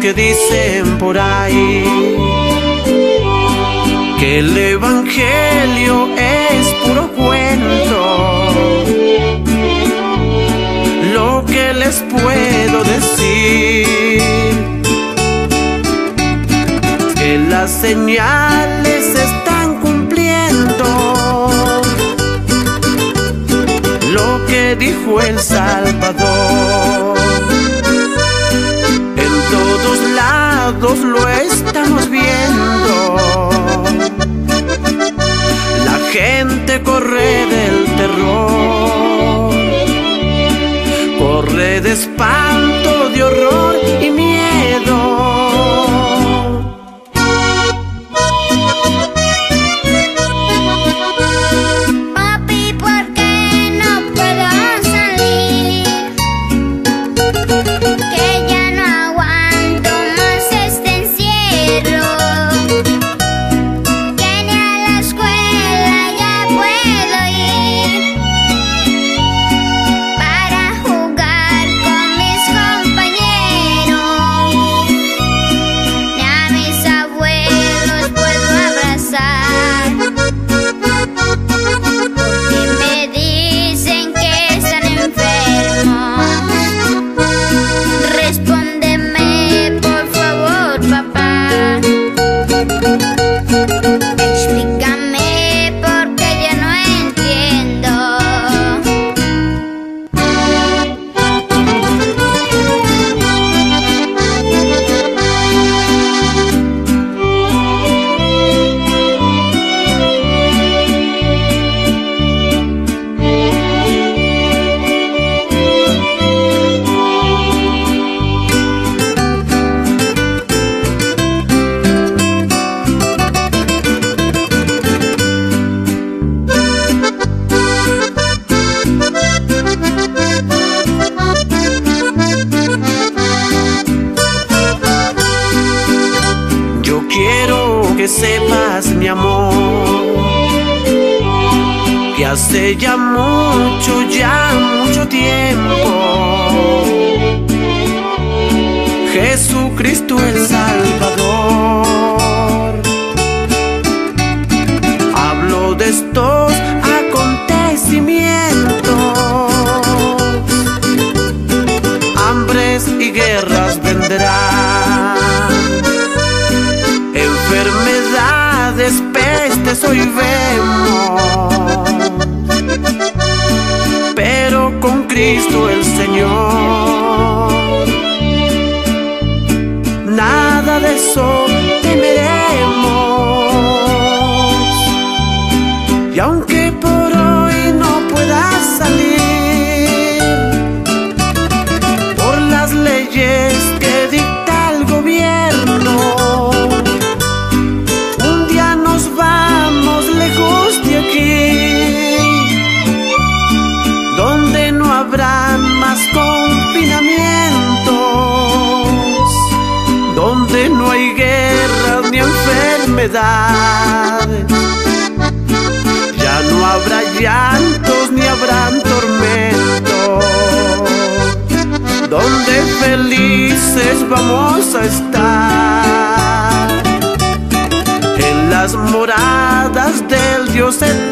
que dicen por ahí que el evangelio es puro cuento, lo que les puedo decir es que las señales se están cumpliendo, lo que dijo el Salvador. En todos lados lo estamos viendo, la gente corre del terror, corre de espanto, de horror y miedo. Quiero que sepas, mi amor, que hace ya mucho tiempo, Jesucristo el Salvador habló de estos acontecimientos. Hambres y guerras vendrán, enfermedades, pestes hoy vemos, pero con Cristo el Señor nada de eso temeremos. Y aunque por hoy no puedas salir por las leyes que dicta el gobierno, donde no habrá más confinamientos, donde no hay guerras ni enfermedades, ya no habrá llantos ni habrán tormentos, donde felices vamos a estar en las moradas del Dios eterno.